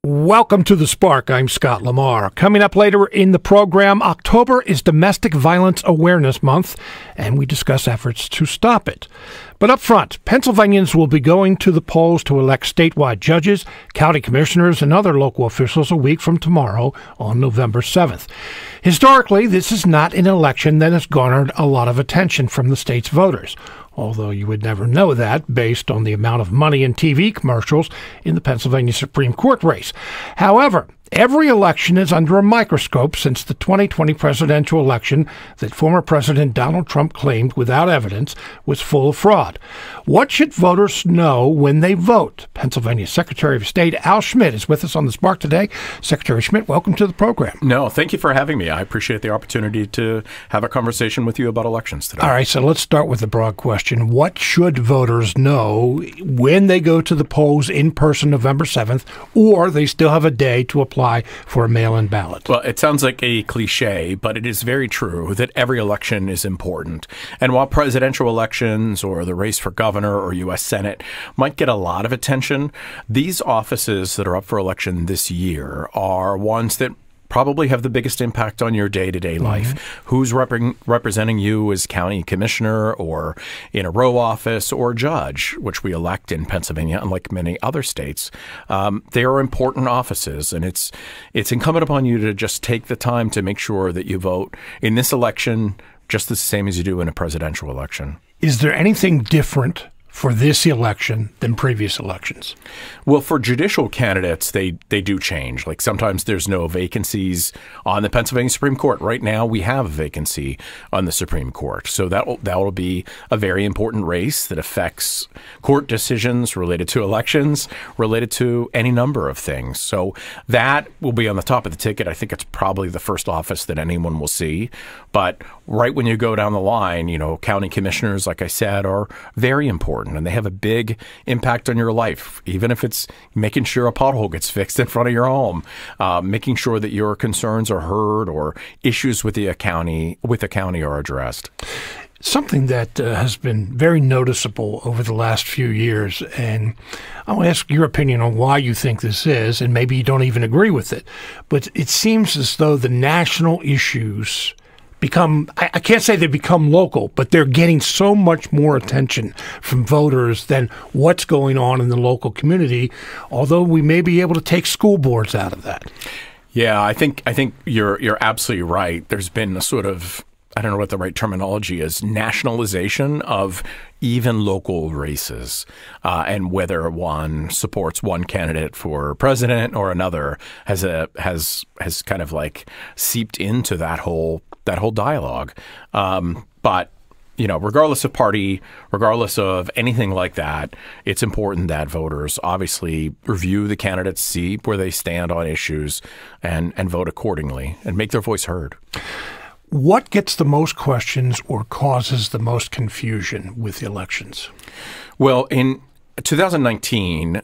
Welcome to The Spark. I'm Scott Lamar. Coming up later in the program, October is Domestic Violence Awareness Month, and we discuss efforts to stop it. But up front, Pennsylvanians will be going to the polls to elect statewide judges, county commissioners, and other local officials a week from tomorrow on November 7th. Historically, this is not an election that has garnered a lot of attention from the state's voters, although you would never know that based on the amount of money in TV commercials in the Pennsylvania Supreme Court race. However, every election is under a microscope since the 2020 presidential election that former President Donald Trump claimed without evidence was full of fraud. What should voters know when they vote? Pennsylvania Secretary of State Al Schmidt is with us on The Spark today. Secretary Schmidt, welcome to the program. No, thank you for having me. I appreciate the opportunity to have a conversation with you about elections today. All right, so let's start with the broad question. What should voters know when they go to the polls in person November 7th, or they still have a day to apply for a mail-in ballot? Well, it sounds like a cliche, but it is very true that every election is important. And while presidential elections or the race for governor or U.S. Senate might get a lot of attention, these offices that are up for election this year are ones that probably have the biggest impact on your day-to-day life. Who's representing you as county commissioner or in a row office or judge, which we elect in Pennsylvania, unlike many other states. They are important offices, and it's incumbent upon you to just take the time to make sure that you vote in this election just the same as you do in a presidential election. Is there anything different for this election than previous elections? Well, for judicial candidates, they do change. Like sometimes there's no vacancies on the Pennsylvania Supreme Court. Right now, we have a vacancy on the Supreme Court. So that will be a very important race that affects court decisions related to elections, related to any number of things. So that will be on the top of the ticket. I think it's probably the first office that anyone will see. But right when you go down the line, you know, county commissioners, like I said, are very important. And they have a big impact on your life, even if it's making sure a pothole gets fixed in front of your home, making sure that your concerns are heard or issues with the county are addressed. Something that has been very noticeable over the last few years, and I'll ask your opinion on why you think this is, and maybe you don't even agree with it, but it seems as though the national issues become, I can't say they become local, but they're getting so much more attention from voters than what's going on in the local community, although we may be able to take school boards out of that. Yeah, I think you're absolutely right. There's been a sort of, I don't know what the right terminology is, nationalization of even local races, and whether one supports one candidate for president or another has kind of like seeped into that whole dialogue. But you know, regardless of party, regardless of anything like that, it's important that voters obviously review the candidates, see where they stand on issues, and vote accordingly and make their voice heard. What gets the most questions or causes the most confusion with the elections? Well, in 2019,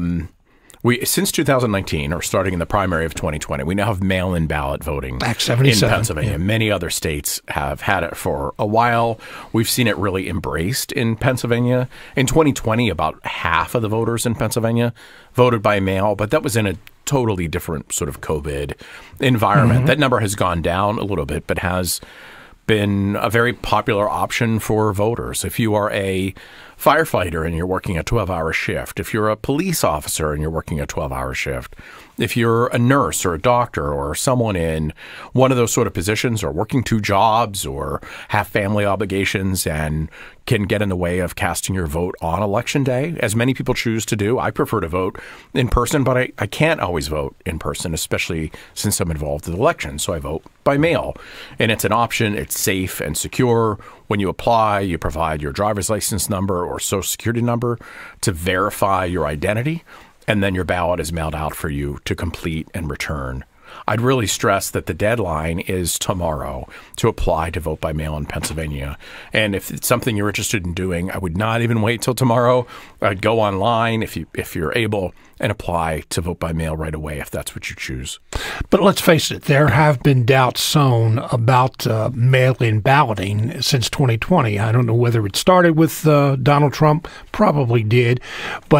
since 2019, or starting in the primary of 2020, we now have mail-in ballot voting Act 77, in Pennsylvania. Yeah. Many other states have had it for a while. We've seen it really embraced in Pennsylvania. In 2020, about half of the voters in Pennsylvania voted by mail, but that was in a totally different sort of COVID environment. That number has gone down a little bit, but has been a very popular option for voters. If you are a firefighter and you're working a 12-hour shift, if you're a police officer and you're working a 12-hour shift, if you're a nurse or a doctor or someone in one of those sort of positions or working two jobs or have family obligations and can get in the way of casting your vote on Election Day, as many people choose to do. I prefer to vote in person, but I can't always vote in person, especially since I'm involved in elections. So I vote by mail. And it's an option. It's safe and secure. When you apply, you provide your driver's license number or social security number to verify your identity, and then your ballot is mailed out for you to complete and return. I'd really stress that the deadline is tomorrow to apply to vote by mail in Pennsylvania. And if it's something you're interested in doing, I would not even wait till tomorrow. I'd go online if you're able and apply to vote by mail right away if that's what you choose. But let's face it, there have been doubts sown about mail-in balloting since 2020. I don't know whether it started with Donald Trump, probably did, but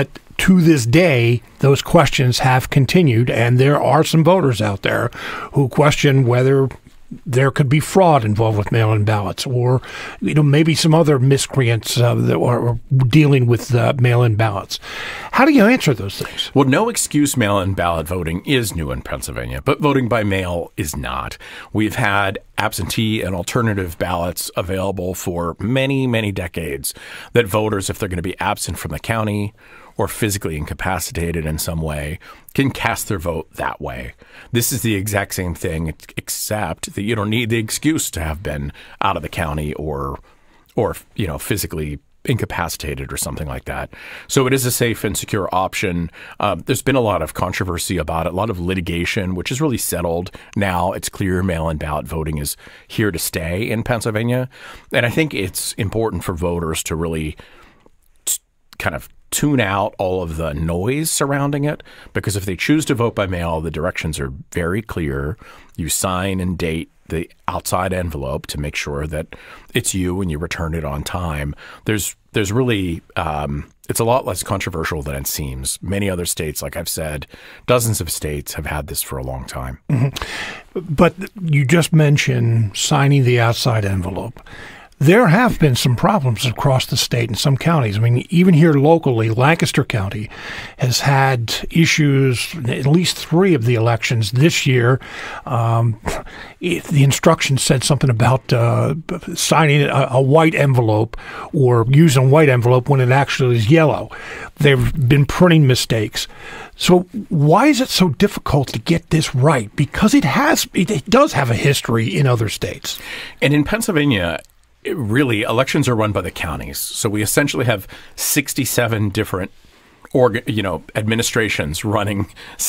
to this day, those questions have continued, and there are some voters out there who question whether there could be fraud involved with mail-in ballots, or maybe some other miscreants that are dealing with mail-in ballots. How do you answer those things? Well, no excuse mail-in ballot voting is new in Pennsylvania, but voting by mail is not. We've had absentee and alternative ballots available for many, many decades that voters, if they're going to be absent from the county or physically incapacitated in some way, can cast their vote that way. This is the exact same thing, except that you don't need the excuse to have been out of the county or physically incapacitated or something like that. So it is a safe and secure option. There's been a lot of controversy about it, a lot of litigation, which is really settled now. It's clear mail-in ballot voting is here to stay in Pennsylvania. And I think it's important for voters to really kind of tune out all of the noise surrounding it, because if they choose to vote by mail, the directions are very clear. You sign and date the outside envelope to make sure that it's you and you return it on time. There's really it's a lot less controversial than it seems. Many other states, like I've said, dozens of states have had this for a long time. Mm-hmm. But you just mentioned signing the outside envelope. There have been some problems across the state in some counties. I mean, even here locally, Lancaster County has had issues in at least 3 of the elections this year. The instructions said something about signing a white envelope or using a white envelope when it actually is yellow. There have been printing mistakes. So why is it so difficult to get this right? Because it does have a history in other states. And in Pennsylvania, really, elections are run by the counties. So we essentially have 67 different administrations running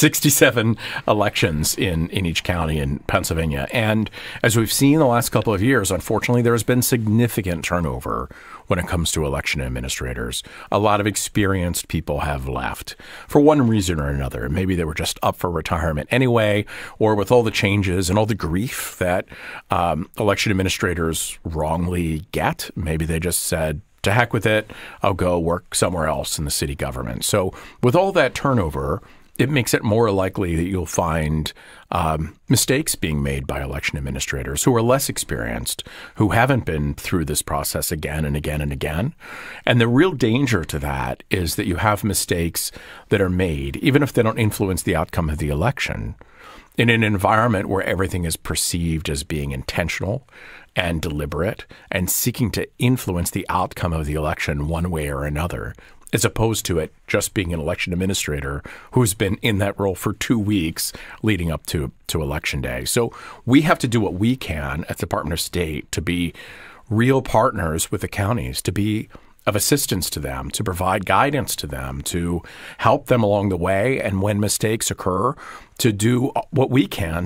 67 elections in each county in Pennsylvania. And as we've seen the last couple of years, unfortunately, there has been significant turnover when it comes to election administrators. A lot of experienced people have left for one reason or another. Maybe they were just up for retirement anyway, or with all the changes and all the grief that election administrators wrongly get, maybe they just said, to heck with it, I'll go work somewhere else in the city government. So with all that turnover, it makes it more likely that you'll find mistakes being made by election administrators who are less experienced, who haven't been through this process again and again and again. And the real danger to that is that you have mistakes that are made, even if they don't influence the outcome of the election, in an environment where everything is perceived as being intentional and deliberate and seeking to influence the outcome of the election one way or another, as opposed to it just being an election administrator who's been in that role for 2 weeks leading up to Election Day. So we have to do what we can at the Department of State to be real partners with the counties, to be of assistance to them, to provide guidance to them, to help them along the way, and when mistakes occur, to do what we can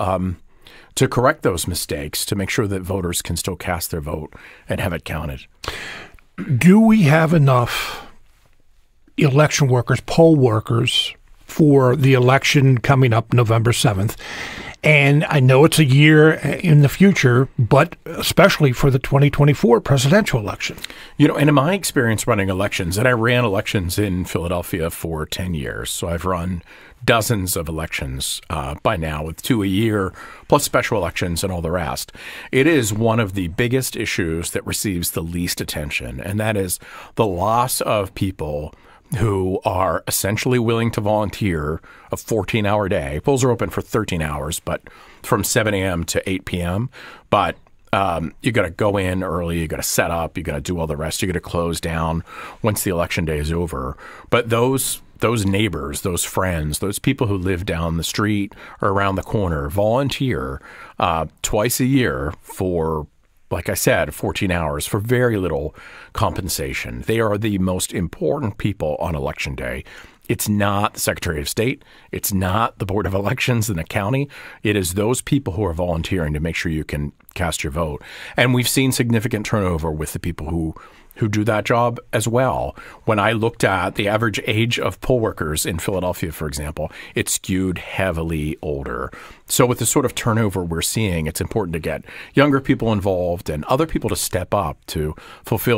to correct those mistakes, to make sure that voters can still cast their vote and have it counted. Do we have enough election workers, poll workers, for the election coming up November 7th? And I know it's a year in the future, but especially for the 2024 presidential election. And in my experience running elections, and I ran elections in Philadelphia for 10 years, so I've run dozens of elections by now, with 2 a year, plus special elections and all the rest. It is one of the biggest issues that receives the least attention, and that is the loss of people who are essentially willing to volunteer a 14-hour day. Polls are open for 13 hours, but from 7 a.m. to 8 p.m. But you got to go in early, you got to set up, you got to do all the rest, you got to close down once the election day is over. But those neighbors, those friends, those people who live down the street or around the corner volunteer twice a year for, like I said, 14 hours for very little compensation. They are the most important people on Election Day. It's not the Secretary of State. It's not the Board of Elections in the county. It is those people who are volunteering to make sure you can cast your vote. And we've seen significant turnover with the people who do that job as well. When I looked at the average age of poll workers in Philadelphia, for example, it skewed heavily older. So with the sort of turnover we're seeing, it's important to get younger people involved and other people to step up to fulfill that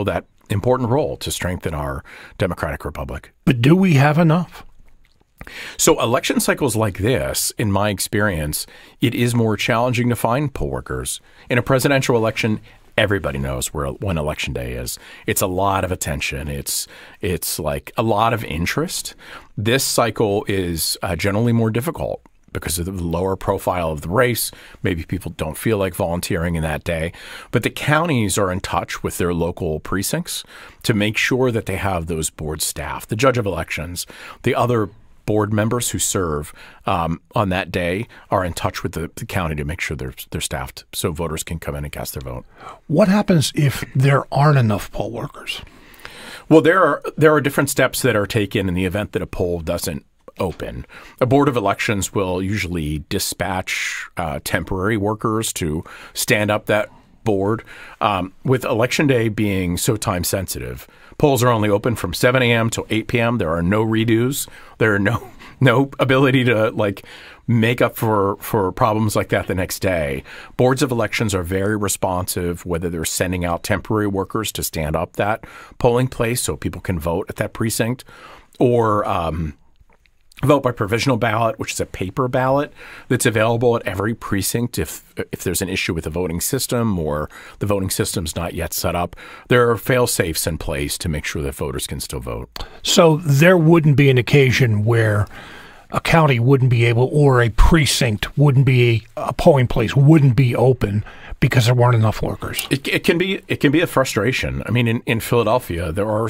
important role to strengthen our democratic republic. But do we have enough? So election cycles like this, in my experience, it is more challenging to find poll workers. In a presidential election, everybody knows when election day is. It's a lot of attention. It's like a lot of interest. This cycle is generally more difficult because of the lower profile of the race. Maybe people don't feel like volunteering in that day. But the counties are in touch with their local precincts to make sure that they have those board staff, the judge of elections, the other board members who serve on that day are in touch with the county to make sure they're staffed so voters can come in and cast their vote. What happens if there aren't enough poll workers? Well, there are different steps that are taken in the event that a poll doesn't open. A board of elections will usually dispatch temporary workers to stand up that board. With election day being so time sensitive, polls are only open from 7 a.m. till 8 p.m. There are no redos. There are no ability to make up for problems like that the next day. Boards of elections are very responsive, whether they're sending out temporary workers to stand up that polling place so people can vote at that precinct, or vote by provisional ballot, which is a paper ballot that's available at every precinct if there's an issue with the voting system or the voting system's not yet set up. There are fail-safes in place to make sure that voters can still vote. So there wouldn't be an occasion where a county wouldn't be able, or a precinct wouldn't be, a polling place wouldn't be open because there weren't enough workers. It can be a frustration. I mean, in Philadelphia, there are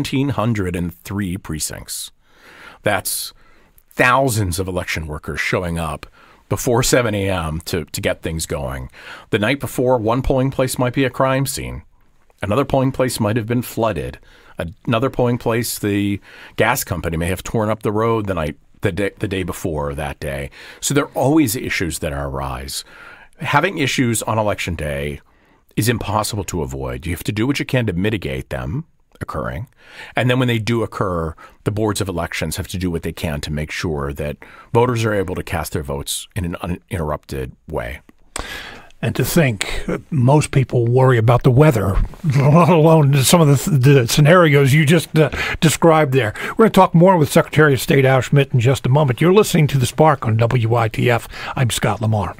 1,703 precincts. That's thousands of election workers showing up before 7 a.m. to get things going. The night before, one polling place might be a crime scene. Another polling place might have been flooded. Another polling place, the gas company may have torn up the road the day before that day. So there are always issues that arise. Having issues on election day is impossible to avoid. You have to do what you can to mitigate them occurring. And then when they do occur, the boards of elections have to do what they can to make sure that voters are able to cast their votes in an uninterrupted way. And to think most people worry about the weather, let alone some of the scenarios you just described there. We're going to talk more with Secretary of State Al Schmidt in just a moment. You're listening to The Spark on WITF. I'm Scott Lamar.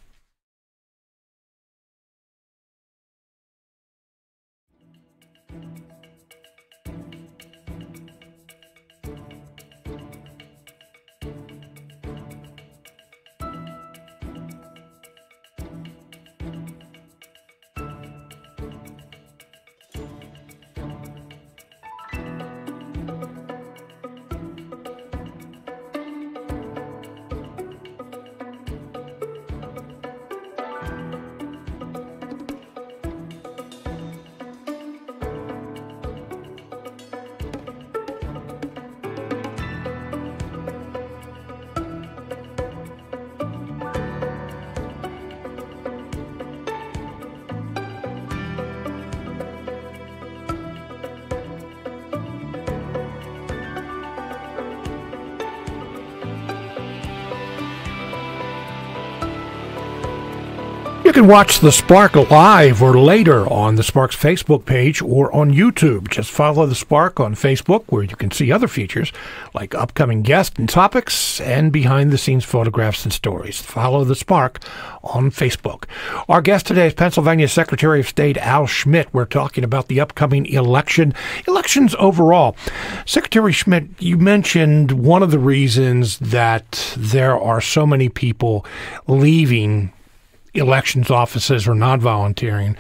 You can watch The Spark live or later on The Spark's Facebook page or on YouTube. Just follow The Spark on Facebook, where you can see other features like upcoming guests and topics and behind-the-scenes photographs and stories. Follow The Spark on Facebook. Our guest today is Pennsylvania Secretary of State Al Schmidt. We're talking about the upcoming elections overall. Secretary Schmidt, you mentioned one of the reasons that there are so many people leaving elections offices or not volunteering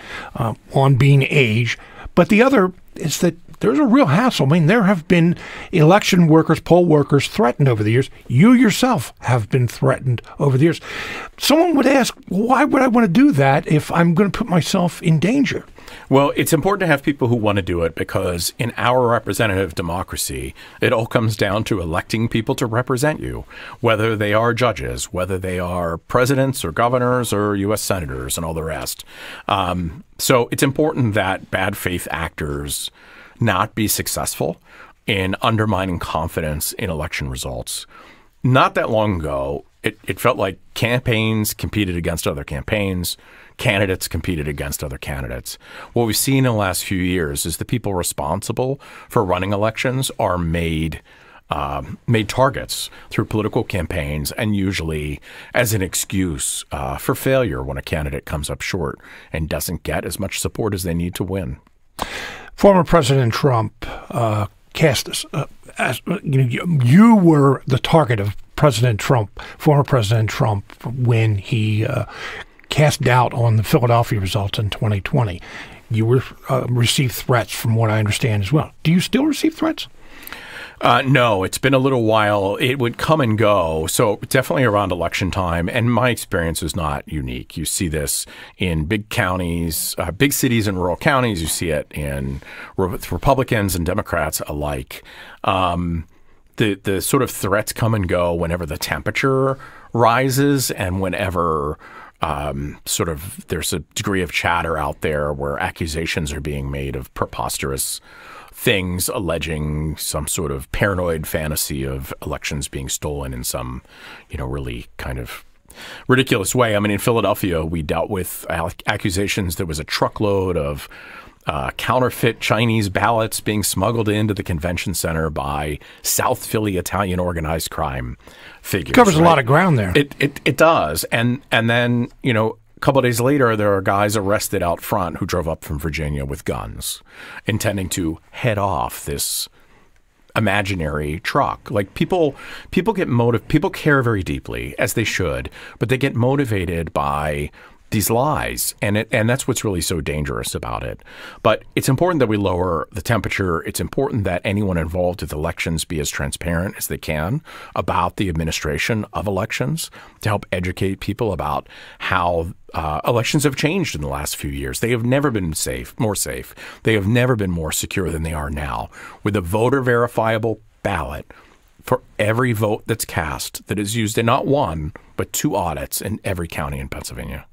on being age. But the other is that there's a real hassle. I mean, there have been election workers, poll workers threatened over the years. You yourself have been threatened over the years. Someone would ask, why would I want to do that if I'm going to put myself in danger? Well, it's important to have people who want to do it because in our representative democracy, it all comes down to electing people to represent you, whether they are judges, whether they are presidents or governors or U.S. senators and all the rest. So it's important that bad faith actors not be successful in undermining confidence in election results. Not that long ago, it felt like campaigns competed against other campaigns. candidates competed against other candidates. What we've seen in the last few years is the people responsible for running elections are made targets through political campaigns, and usually as an excuse for failure when a candidate comes up short and doesn't get as much support as they need to win. Former President Trump cast as you were the target of former President Trump, when he cast doubt on the Philadelphia results in 2020. You received threats, from what I understand, as well. Do you still receive threats? No, it's been a little while. It would come and go. So definitely around election time. And my experience is not unique. You see this in big counties, big cities and rural counties. You see it with Republicans and Democrats alike. The sort of threats come and go whenever the temperature rises and whenever sort of there's a degree of chatter out there where accusations are being made of preposterous things, alleging some sort of paranoid fantasy of elections being stolen in some, really kind of ridiculous way. I mean, in Philadelphia, we dealt with accusations there was a truckload of counterfeit Chinese ballots being smuggled into the convention center by South Philly Italian organized crime figures. Covers a lot of ground there. It does. And then, a couple of days later, there are guys arrested out front who drove up from Virginia with guns, intending to head off this imaginary truck. Like people care very deeply, as they should, but they get motivated by these lies, and that's what's really so dangerous about it. But it's important that we lower the temperature. It's important that anyone involved with elections be as transparent as they can about the administration of elections, to help educate people about how elections have changed in the last few years. They have never been more safe. They have never been more secure than they are now, with a voter verifiable ballot for every vote that's cast that is used in not one, but 2 audits in every county in Pennsylvania.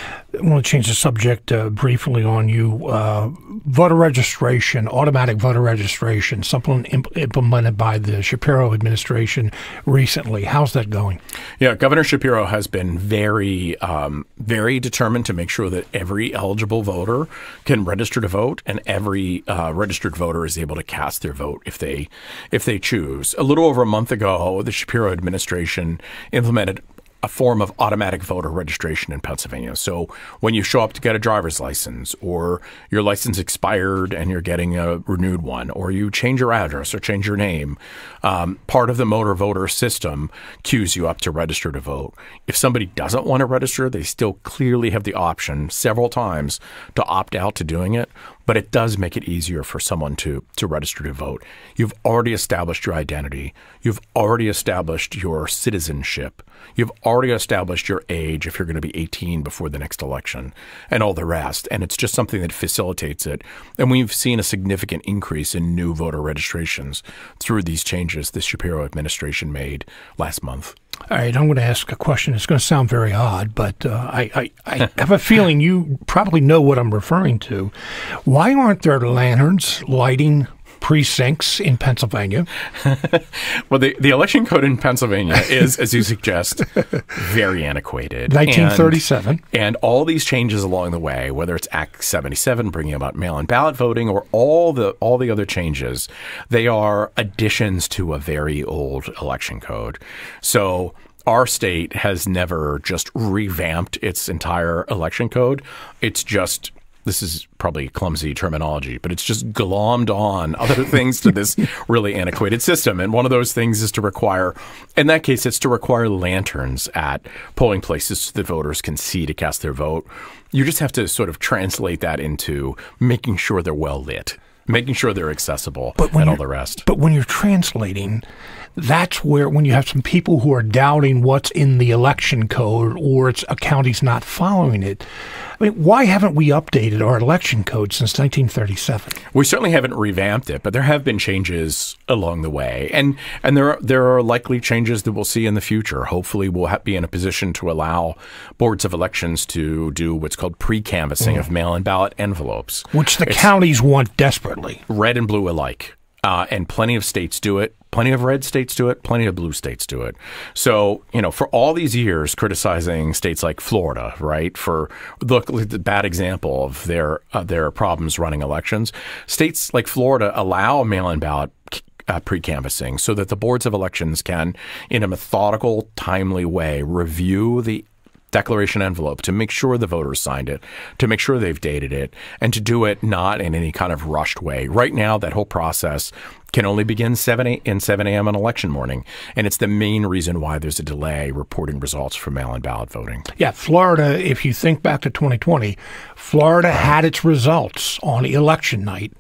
I want to change the subject briefly on you. Voter registration, automatic voter registration, something implemented by the Shapiro administration recently. How's that going? Yeah, Governor Shapiro has been very, very determined to make sure that every eligible voter can register to vote, and every registered voter is able to cast their vote if they choose. A little over a month ago, the Shapiro administration implemented a form of automatic voter registration in Pennsylvania. So when you show up to get a driver's license, or your license expired and you're getting a renewed one, or you change your address or change your name, part of the motor voter system queues you up to register to vote. If somebody doesn't want to register, they still clearly have the option several times to opt out to doing it. But it does make it easier for someone to register to vote. You've already established your identity. You've already established your citizenship. You've already established your age if you're going to be 18 before the next election, and all the rest. And it's just something that facilitates it. And we've seen a significant increase in new voter registrations through these changes the Shapiro administration made last month. All right, I'm going to ask a question. It's going to sound very odd, but I have a feeling you probably know what I'm referring to. Why aren't there lanterns lighting precincts in Pennsylvania? Well, the election code in Pennsylvania is, as you suggest, very antiquated. 1937. And all these changes along the way, whether it's Act 77 bringing about mail-in ballot voting, or all the other changes, they are additions to a very old election code. So our state has never just revamped its entire election code. It's just, this is probably clumsy terminology, but it's just glommed on other things to this really antiquated system. And one of those things is to require, in that case, it's to require lanterns at polling places so that voters can see to cast their vote. You just have to sort of translate that into making sure they're well lit, making sure they're accessible, and all the rest. But when you're translating, that's where, when you have some people who are doubting what's in the election code, or it's a county's not following it. I mean, why haven't we updated our election code since 1937? We certainly haven't revamped it, but there have been changes along the way. And there are likely changes that we'll see in the future. Hopefully we'll be in a position to allow boards of elections to do what's called pre-canvassing of mail-in ballot envelopes. Which the counties want desperately. Red and blue alike. And plenty of states do it. Plenty of red states do it. Plenty of blue states do it. So, for all these years criticizing states like Florida, right, for look the bad example of their problems running elections, states like Florida allow mail-in ballot pre-canvassing so that the boards of elections can, in a methodical, timely way, review the declaration envelope to make sure the voters signed it, to make sure they've dated it, and to do it not in any kind of rushed way. Right now, that whole process can only begin 7 a.m. on election morning, and it's the main reason why there's a delay reporting results for mail-in ballot voting. Yeah, Florida, if you think back to 2020, Florida had its results on election night.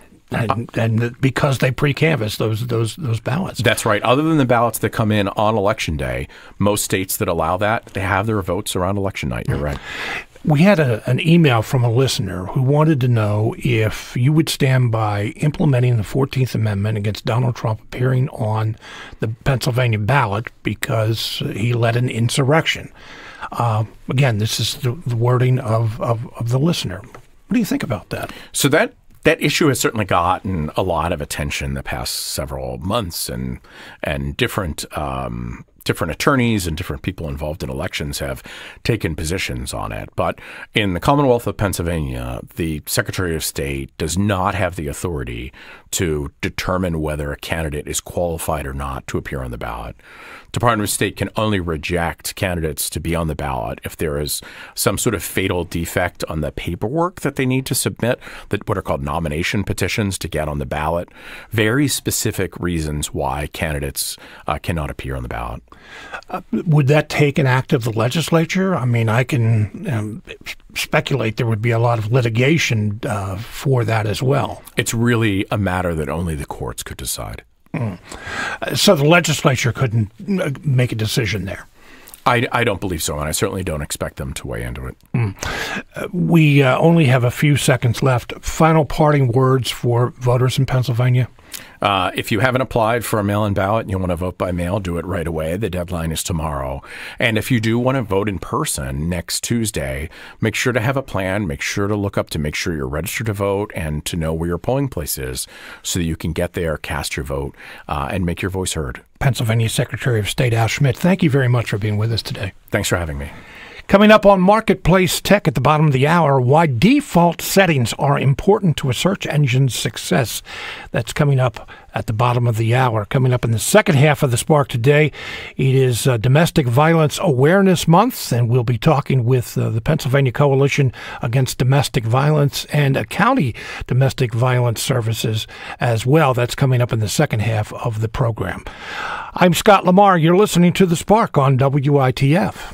And because they pre-canvass those ballots. That's right. Other than the ballots that come in on election day, most states that allow that, they have their votes around election night. You're right. We had an email from a listener who wanted to know if you would stand by implementing the 14th Amendment against Donald Trump appearing on the Pennsylvania ballot because he led an insurrection. Again, this is the wording of the listener. What do you think about that? So that issue has certainly gotten a lot of attention the past several months, and different attorneys and different people involved in elections have taken positions on it. But in the Commonwealth of Pennsylvania, the Secretary of State does not have the authority to determine whether a candidate is qualified or not to appear on the ballot. Department of State can only reject candidates to be on the ballot if there is some sort of fatal defect on the paperwork that they need to submit, that what are called nomination petitions to get on the ballot. Very specific reasons why candidates cannot appear on the ballot. Would that take an act of the legislature? I mean, I can speculate there would be a lot of litigation for that as well. It's really a matter that only the courts could decide. So the legislature couldn't make a decision there? I don't believe so, and I certainly don't expect them to weigh into it. We only have a few seconds left. Final parting words for voters in Pennsylvania? If you haven't applied for a mail-in ballot and you want to vote by mail, do it right away. The deadline is tomorrow. And if you do want to vote in person next Tuesday, make sure to have a plan. Make sure to look up to make sure you're registered to vote and to know where your polling place is so that you can get there, cast your vote, and make your voice heard. Pennsylvania Secretary of State Al Schmidt, thank you very much for being with us today. Thanks for having me. Coming up on Marketplace Tech at the bottom of the hour, why default settings are important to a search engine's success. That's coming up at the bottom of the hour. Coming up in the second half of the Spark today, it is Domestic Violence Awareness Month, and we'll be talking with the Pennsylvania Coalition Against Domestic Violence and a county domestic violence services as well. That's coming up in the second half of the program. I'm Scott Lamar. You're listening to The Spark on WITF.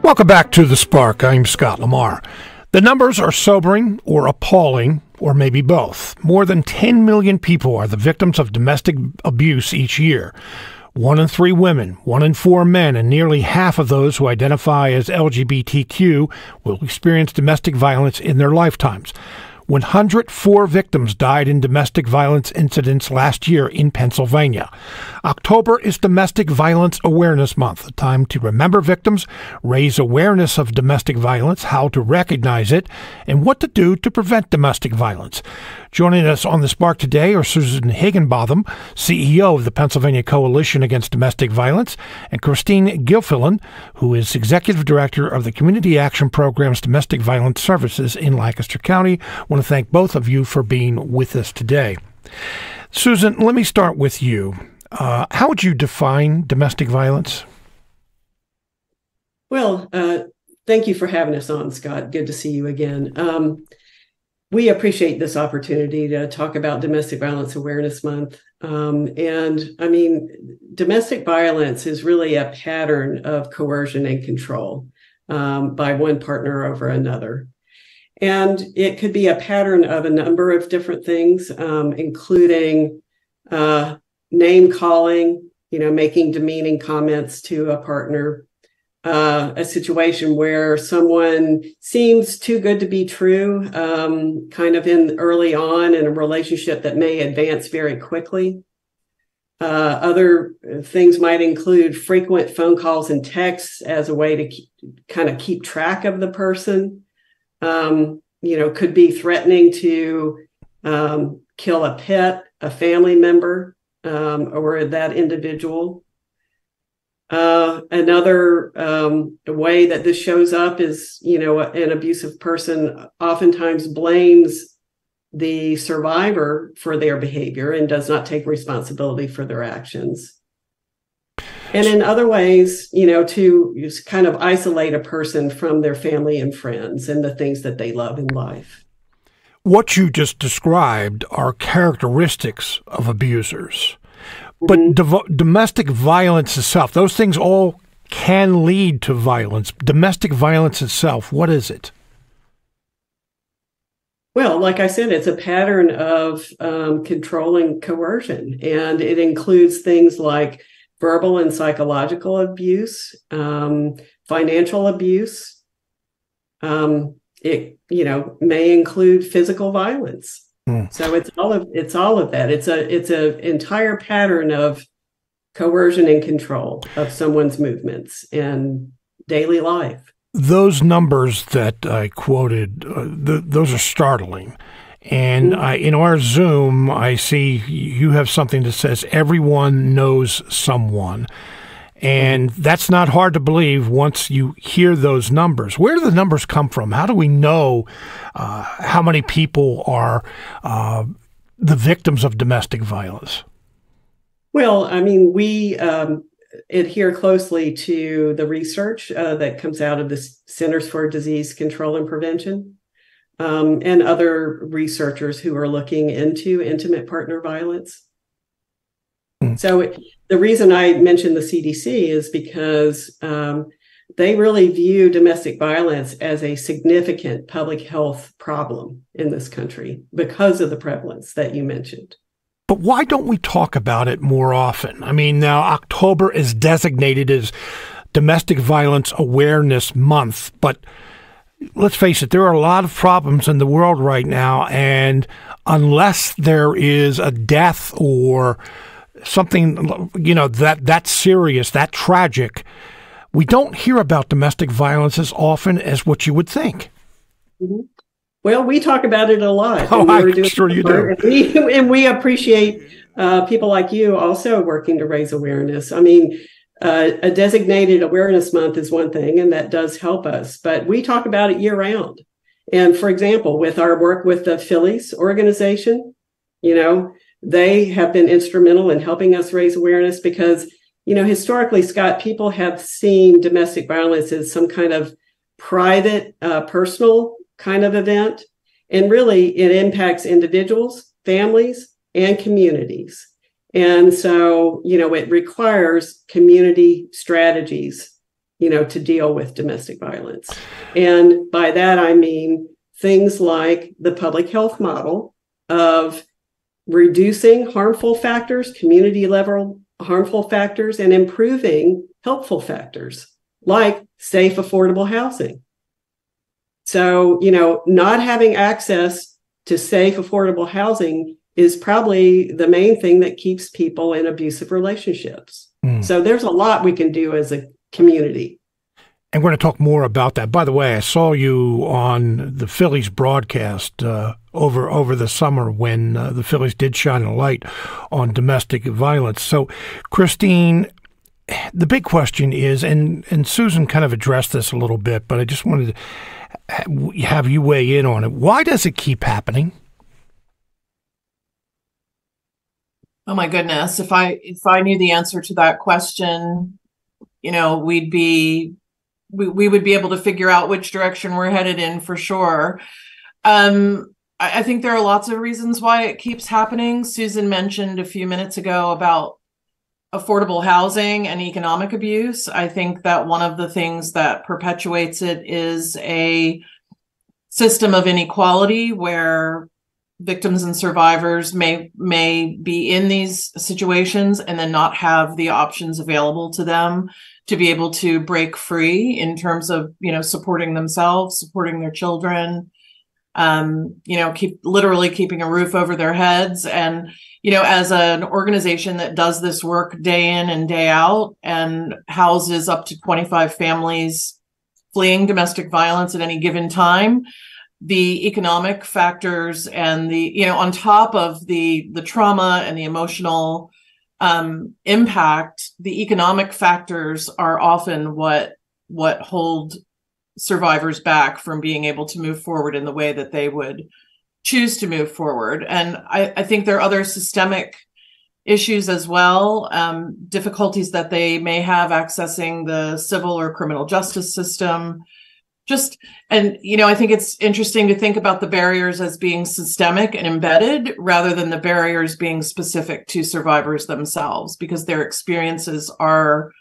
Welcome back to The Spark. I'm Scott Lamar. The numbers are sobering or appalling, or maybe both. More than 10 million people are the victims of domestic abuse each year. 1 in 3 women, 1 in 4 men, and nearly half of those who identify as LGBTQ will experience domestic violence in their lifetimes. 104 victims died in domestic violence incidents last year in Pennsylvania. October is Domestic Violence Awareness Month, a time to remember victims, raise awareness of domestic violence, how to recognize it, and what to do to prevent domestic violence. Joining us on The Spark today are Susan Higginbotham, CEO of the Pennsylvania Coalition Against Domestic Violence, and Christine Gilfillan, who is Executive Director of the Community Action Program's Domestic Violence Services in Lancaster County. I want to thank both of you for being with us today. Susan, let me start with you. How would you define domestic violence? Well, thank you for having us on, Scott. Good to see you again. We appreciate this opportunity to talk about Domestic Violence Awareness Month. And I mean, domestic violence is really a pattern of coercion and control by one partner over another. And it could be a pattern of a number of different things, including name calling, making demeaning comments to a partner, a situation where someone seems too good to be true, kind of early on in a relationship that may advance very quickly. Other things might include frequent phone calls and texts as a way to keep track of the person. Could be threatening to kill a pet, a family member, or that individual. Another way that this shows up is, an abusive person oftentimes blames the survivor for their behavior and does not take responsibility for their actions. And in other ways, to just kind of isolate a person from their family and friends and the things that they love in life. What you just described are characteristics of abusers. But domestic violence itself, those things all can lead to violence. Domestic violence itself, what is it? Well, like I said, it's a pattern of controlling coercion, and it includes things like verbal and psychological abuse, financial abuse. It, may include physical violence. So it's all of that. It's a entire pattern of coercion and control of someone's movements and daily life. Those numbers that I quoted, those are startling. And in our Zoom, I see you have something that says everyone knows someone. And that's not hard to believe once you hear those numbers. Where do the numbers come from? How do we know how many people are the victims of domestic violence? Well, I mean, we adhere closely to the research that comes out of the Centers for Disease Control and Prevention and other researchers who are looking into intimate partner violence. So the reason I mentioned the CDC is because they really view domestic violence as a significant public health problem in this country because of the prevalence that you mentioned. But why don't we talk about it more often? I mean, now October is designated as Domestic Violence Awareness Month, but let's face it, there are a lot of problems in the world right now, and unless there is a death or something, that serious, that tragic, we don't hear about domestic violence as often as what you would think. Mm-hmm. Well, we talk about it a lot. Oh, I'm sure you do. And we appreciate people like you also working to raise awareness. I mean, a designated awareness month is one thing, and that does help us, but we talk about it year round. And for example, with our work with the Phillies organization, they have been instrumental in helping us raise awareness because, historically, Scott, people have seen domestic violence as some kind of private, personal kind of event. And really, it impacts individuals, families, and communities. And so, it requires community strategies to deal with domestic violence. And by that, I mean things like the public health model of reducing harmful factors, community level harmful factors, and improving helpful factors like safe, affordable housing. So, not having access to safe, affordable housing is probably the main thing that keeps people in abusive relationships. So there's a lot we can do as a community. And we're going to talk more about that. By the way, I saw you on the Phillies broadcast over the summer when the Phillies did shine a light on domestic violence. So, Christine, the big question is, and Susan kind of addressed this a little bit, but I just wanted to have you weigh in on it. Why does it keep happening? Oh my goodness! If I knew the answer to that question, we would be able to figure out which direction we're headed in for sure. I think there are lots of reasons why it keeps happening. Susan mentioned a few minutes ago about affordable housing and economic abuse. I think that one of the things that perpetuates it is a system of inequality where victims and survivors may be in these situations and then not have the options available to them to be able to break free in terms of, supporting themselves, supporting their children, literally keeping a roof over their heads. And, as an organization that does this work day in and day out and houses up to 25 families fleeing domestic violence at any given time, the economic factors and on top of the trauma and the emotional impact, the economic factors are often what hold survivors back from being able to move forward in the way that they would choose to move forward. And I think there are other systemic issues as well, difficulties that they may have accessing the civil or criminal justice system. I think it's interesting to think about the barriers as being systemic and embedded rather than the barriers being specific to survivors themselves, because their experiences are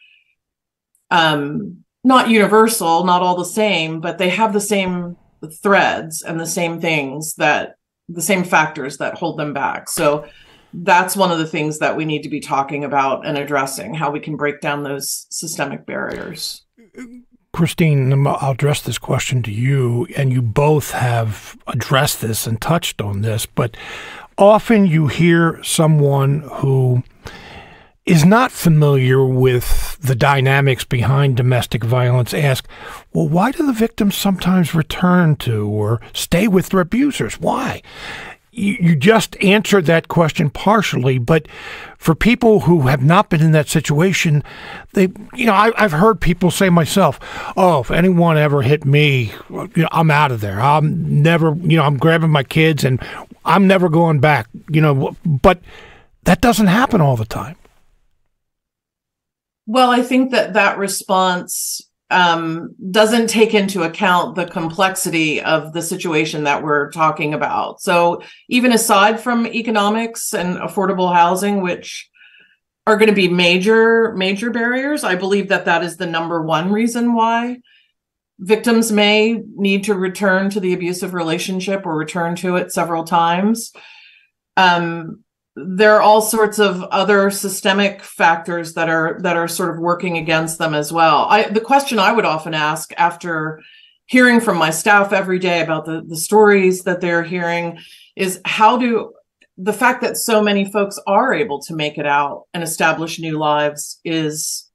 not universal, not all the same, but they have the same threads and the same factors that hold them back. So that's one of the things that we need to be talking about and addressing, how we can break down those systemic barriers. Christine, I'll address this question to you, and you both have addressed this and touched on this, but often you hear someone who is not familiar with the dynamics behind domestic violence ask, well, why do the victims sometimes return to or stay with their abusers? Why? You just answered that question partially, but for people who have not been in that situation, I've heard people say myself, oh, if anyone ever hit me, I'm out of there. I'm never, I'm grabbing my kids and I'm never going back, but that doesn't happen all the time. Well, I think that response doesn't take into account the complexity of the situation that we're talking about. So even aside from economics and affordable housing, which are going to be major barriers, I believe that is the number one reason why victims may need to return to the abusive relationship or return to it several times. There are all sorts of other systemic factors that are sort of working against them as well. The question I would often ask after hearing from my staff every day about the stories that they're hearing is, how do the fact that so many folks are able to make it out and establish new lives is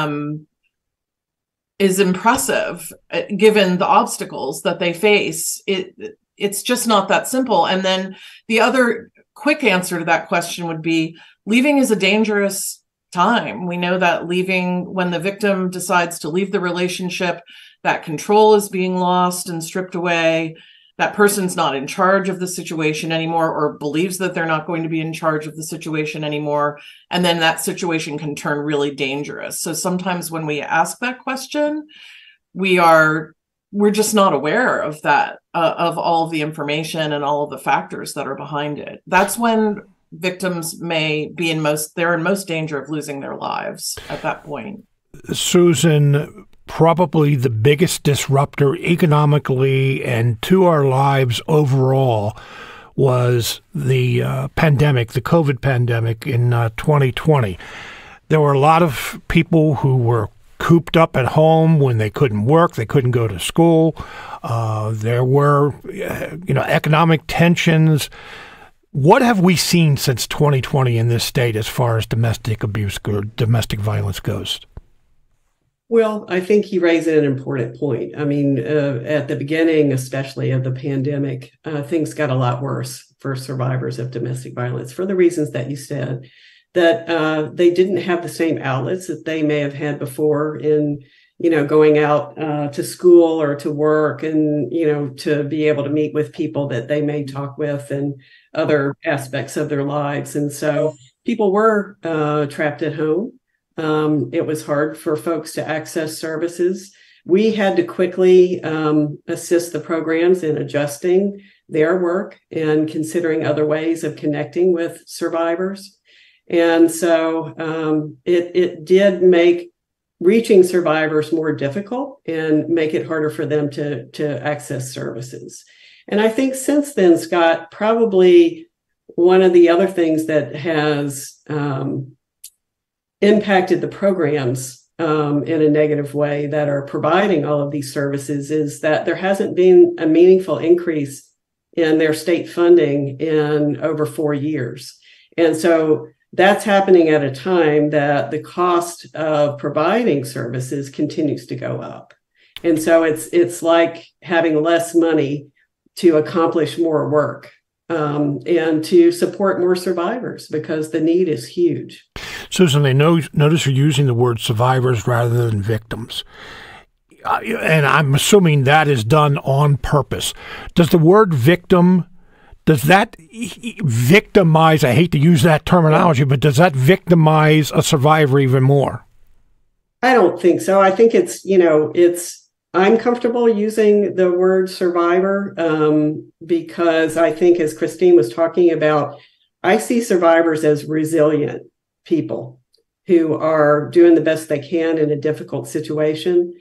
impressive given the obstacles that they face. It's just not that simple. And then the other quick answer to that question would be, leaving is a dangerous time. We know that leaving, when the victim decides to leave the relationship, that control is being lost and stripped away. That person's not in charge of the situation anymore, or believes that they're not going to be in charge of the situation anymore. And then that situation can turn really dangerous. So sometimes when we ask that question, we're just not aware of that, of all of the information and all of the factors that are behind it. That's when victims may be they're in most danger of losing their lives at that point. Susan, probably the biggest disruptor economically and to our lives overall was the pandemic, the COVID pandemic in 2020. There were a lot of people who were cooped up at home when they couldn't work, they couldn't go to school. There were, economic tensions. What have we seen since 2020 in this state as far as domestic abuse or domestic violence goes? Well, I think you raise an important point. I mean, at the beginning, especially of the pandemic, things got a lot worse for survivors of domestic violence for the reasons that you said, that they didn't have the same outlets that they may have had before in, going out to school or to work and, to be able to meet with people that they may talk with and other aspects of their lives. And so people were trapped at home. It was hard for folks to access services. We had to quickly assist the programs in adjusting their work and considering other ways of connecting with survivors. And so it did make reaching survivors more difficult and make it harder for them to access services. And I think since then, Scott, probably one of the other things that has impacted the programs in a negative way that are providing all of these services is that there hasn't been a meaningful increase in their state funding in over 4 years. And so that's happening at a time that the cost of providing services continues to go up. And so it's like having less money to accomplish more work and to support more survivors because the need is huge. Susan, I notice you're using the word survivors rather than victims. And I'm assuming that is done on purpose. Does the word victim, does that victimize, I hate to use that terminology, but does that victimize a survivor even more? I don't think so. I think I'm comfortable using the word survivor because I think, as Christine was talking about, I see survivors as resilient people who are doing the best they can in a difficult situation.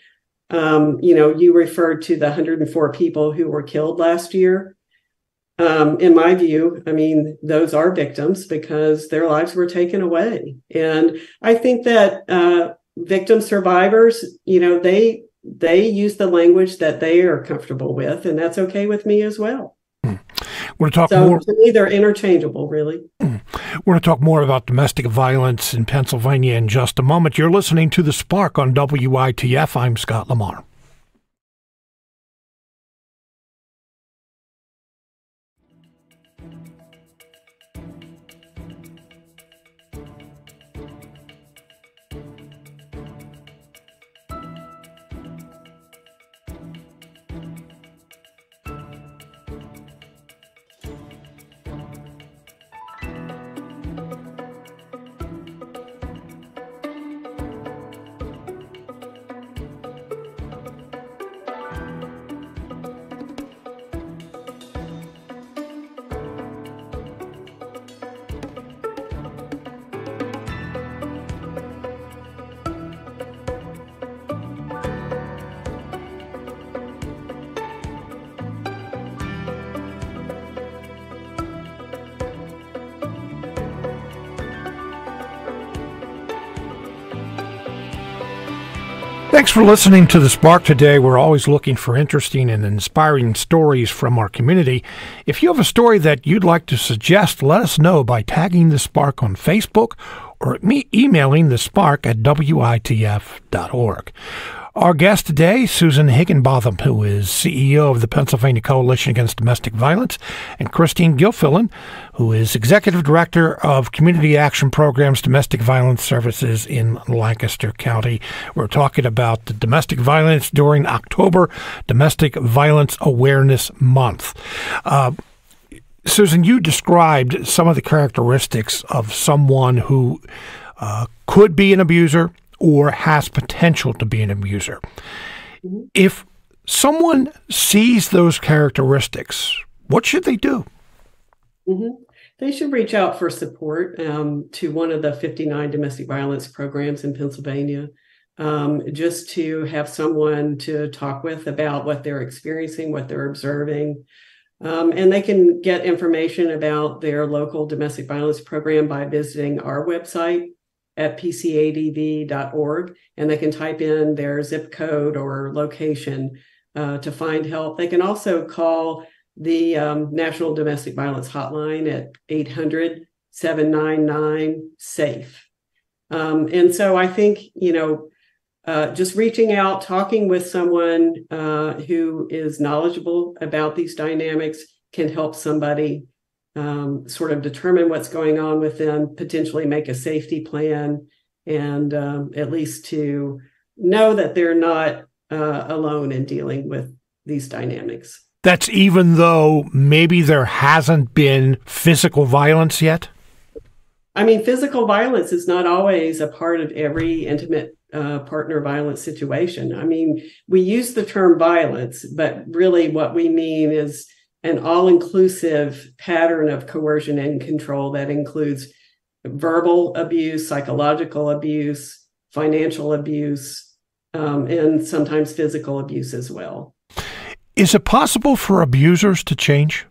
You referred to the 104 people who were killed last year. In my view, I mean, those are victims because their lives were taken away. And I think that victim survivors, they use the language that they are comfortable with, and that's okay with me as well. We're going to talk more. To me, they're interchangeable, really. We're going to talk more about domestic violence in Pennsylvania in just a moment. You're listening to The Spark on WITF. I'm Scott Lamar. Thanks for listening to The Spark today. We're always looking for interesting and inspiring stories from our community. If you have a story that you'd like to suggest, let us know by tagging The Spark on Facebook or emailing thespark@witf.org. Our guest today, Susan Higginbotham, who is CEO of the Pennsylvania Coalition Against Domestic Violence, and Christine Gilfillan, who is Executive Director of Community Action Programs Domestic Violence Services in Lancaster County. We're talking about the domestic violence during October Domestic Violence Awareness Month. Susan, you described some of the characteristics of someone who could be an abuser or has potential to be an abuser. Mm-hmm. If someone sees those characteristics, what should they do? Mm-hmm. They should reach out for support to one of the 59 domestic violence programs in Pennsylvania. just to have someone to talk with about what they're experiencing, what they're observing. And they can get information about their local domestic violence program by visiting our website at pcadv.org, and they can type in their zip code or location to find help. They can also call the National Domestic Violence Hotline at 800-799-SAFE. And so I think, just reaching out, talking with someone who is knowledgeable about these dynamics can help somebody sort of determine what's going on with them, potentially make a safety plan, and at least to know that they're not alone in dealing with these dynamics. That's even though maybe there hasn't been physical violence yet? I mean, physical violence is not always a part of every intimate partner violence situation. I mean, we use the term violence, but really what we mean is an all-inclusive pattern of coercion and control that includes verbal abuse, psychological abuse, financial abuse, and sometimes physical abuse as well. Is it possible for abusers to change?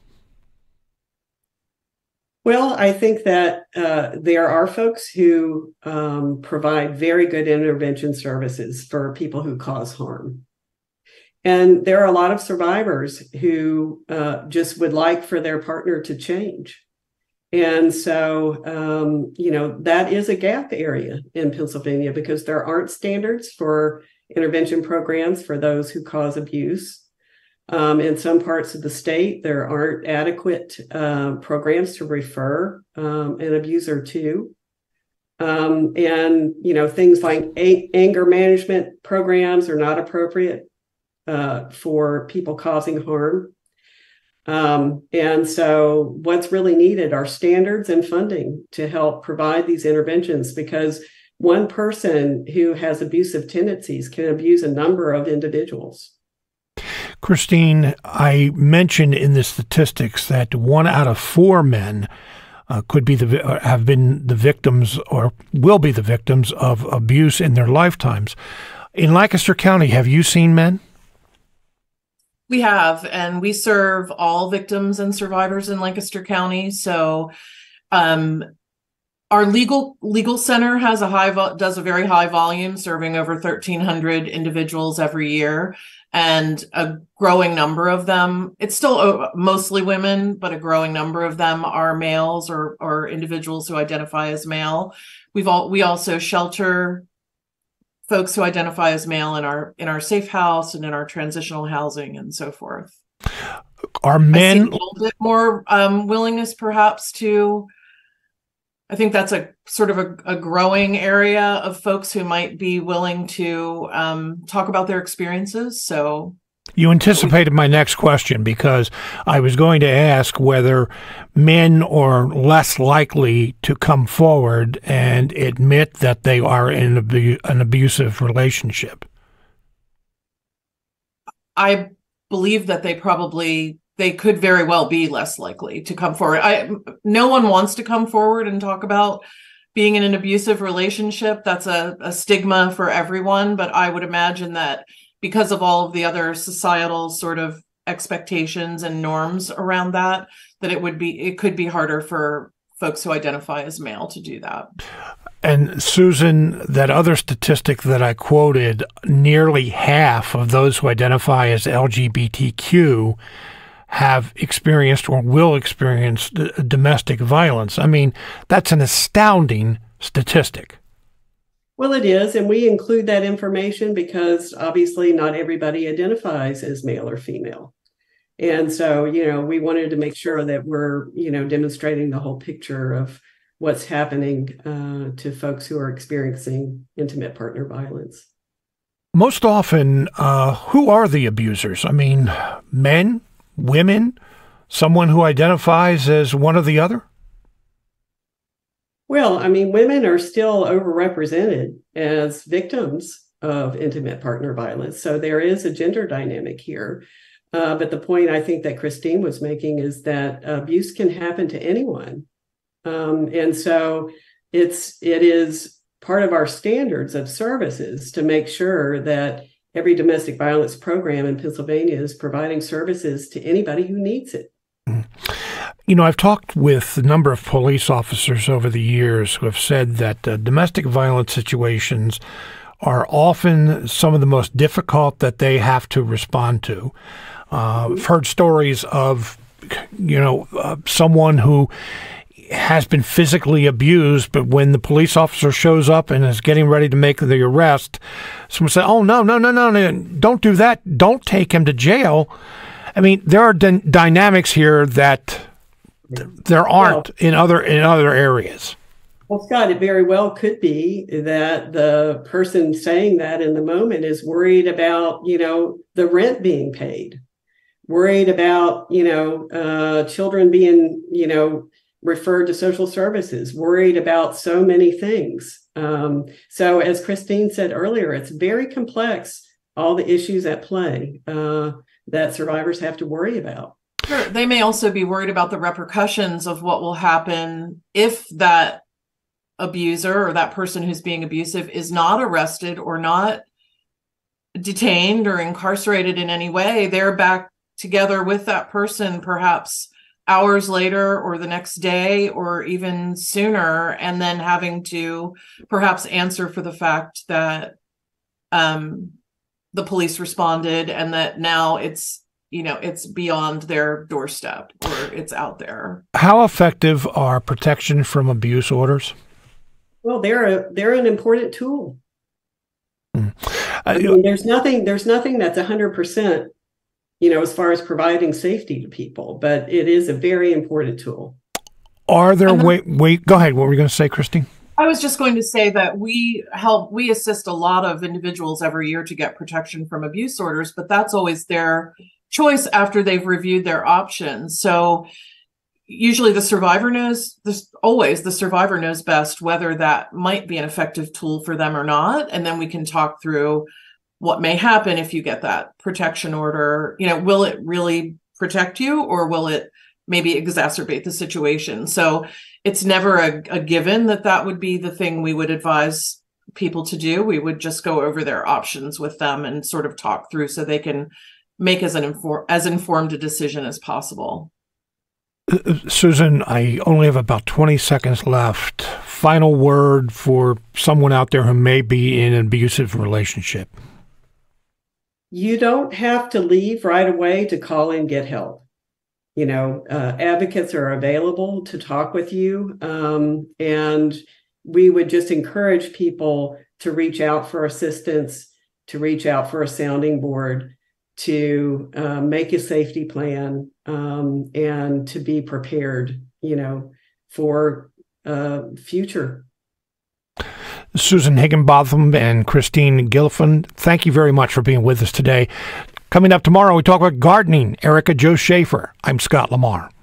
Well, I think that there are folks who provide very good intervention services for people who cause harm. And there are a lot of survivors who just would like for their partner to change. And so, that is a gap area in Pennsylvania because there aren't standards for intervention programs for those who cause abuse. In some parts of the state, there aren't adequate programs to refer an abuser to. And, things like anger management programs are not appropriate for people causing harm. And so what's really needed are standards and funding to help provide these interventions, because one person who has abusive tendencies can abuse a number of individuals. Christine, I mentioned in the statistics that 1 out of 4 men could be have been the victims or will be the victims of abuse in their lifetimes. In Lancaster County, have you seen men? We have, and we serve all victims and survivors in Lancaster County. So, our legal center has does a very high volume, serving over 1,300 individuals every year, and a growing number of them. It's still mostly women, but a growing number of them are males or individuals who identify as male. We also shelter folks who identify as male in our safe house and in our transitional housing and so forth. Are men I see a little bit more willingness, perhaps, to? I think that's a sort of a growing area of folks who might be willing to talk about their experiences. So you anticipated my next question, because I was going to ask whether men are less likely to come forward and admit that they are in an abusive relationship. I believe that they could very well be less likely to come forward. No one wants to come forward and talk about being in an abusive relationship. That's a stigma for everyone. But I would imagine that because of all of the other societal sort of expectations and norms around that it could be harder for folks who identify as male to do that. And Susan, that other statistic that I quoted, nearly half of those who identify as LGBTQ have experienced or will experience domestic violence. I mean, that's an astounding statistic. Well, it is, and we include that information because obviously not everybody identifies as male or female. And so, we wanted to make sure that we're, demonstrating the whole picture of what's happening to folks who are experiencing intimate partner violence. Most often, who are the abusers? I mean, men, women, someone who identifies as one or the other? Well, I mean, women are still overrepresented as victims of intimate partner violence. So there is a gender dynamic here. But the point I think that Christine was making is that abuse can happen to anyone. And so it is part of our standards of services to make sure that every domestic violence program in Pennsylvania is providing services to anybody who needs it. You know, I've talked with a number of police officers over the years who have said that domestic violence situations are often some of the most difficult that they have to respond to. I've heard stories of, someone who has been physically abused, but when the police officer shows up and is getting ready to make the arrest, someone said, "Oh, no, don't do that. Don't take him to jail." I mean, there are dynamics here that there aren't in other areas. Well, Scott, it very well could be that the person saying that in the moment is worried about, the rent being paid, worried about, children being, referred to social services, worried about so many things. So as Christine said earlier, it's very complex, all the issues at play that survivors have to worry about. Sure. They may also be worried about the repercussions of what will happen if that abuser or that person who's being abusive is not arrested or not detained or incarcerated in any way. They're back together with that person perhaps hours later or the next day or even sooner, and then having to perhaps answer for the fact that the police responded and that now it's beyond their doorstep or it's out there. How effective are protection from abuse orders? Well, they're an important tool. I mean, there's nothing that's 100%, as far as providing safety to people, but it is a very important tool. Are there go ahead. What were you going to say, Christine? I was just going to say that we assist a lot of individuals every year to get protection from abuse orders, but that's always their choice after they've reviewed their options. So usually the survivor knows best whether that might be an effective tool for them or not. And then we can talk through what may happen if you get that protection order. Will it really protect you, or will it maybe exacerbate the situation? So it's never a given that would be the thing we would advise people to do. We would just go over their options with them and sort of talk through so they can make as informed a decision as possible. Susan, I only have about 20 seconds left. Final word for someone out there who may be in an abusive relationship. You don't have to leave right away to call and get help. Advocates are available to talk with you. And we would just encourage people to reach out for assistance, to reach out for a sounding board, to make a safety plan, and to be prepared, for future. Susan Higginbotham and Christine Gilfillan, thank you very much for being with us today. Coming up tomorrow, we talk about gardening. Erica Jo Schaefer. I'm Scott Lamar.